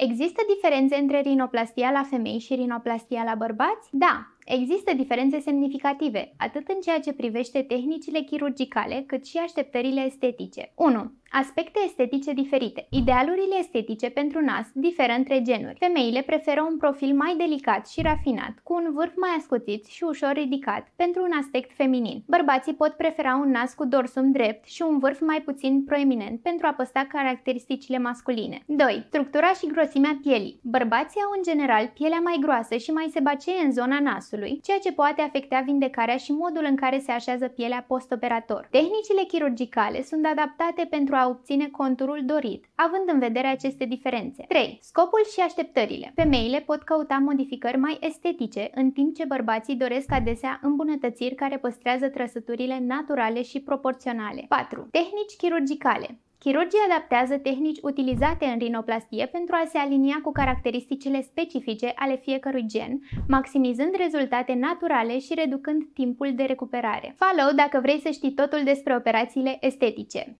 Există diferențe între rinoplastia la femei și rinoplastia la bărbați? Da, există diferențe semnificative, atât în ceea ce privește tehnicile chirurgicale, cât și așteptările estetice. 1. Aspecte estetice diferite. Idealurile estetice pentru nas diferă între genuri. Femeile preferă un profil mai delicat și rafinat, cu un vârf mai ascuțit și ușor ridicat, pentru un aspect feminin. Bărbații pot prefera un nas cu dorsum drept și un vârf mai puțin proeminent pentru a păstra caracteristicile masculine. 2. Structura și grosimea pielii. Bărbații au în general pielea mai groasă și mai sebacee în zona nasului, ceea ce poate afecta vindecarea și modul în care se așează pielea postoperator. Tehnicile chirurgicale sunt adaptate pentru a obține conturul dorit, având în vedere aceste diferențe. 3. Scopul și așteptările. Femeile pot căuta modificări mai estetice, în timp ce bărbații doresc adesea îmbunătățiri care păstrează trăsăturile naturale și proporționale. 4. Tehnici chirurgicale. Chirurgii adaptează tehnici utilizate în rinoplastie pentru a se alinia cu caracteristicile specifice ale fiecărui gen, maximizând rezultate naturale și reducând timpul de recuperare. Follow dacă vrei să știi totul despre operațiile estetice.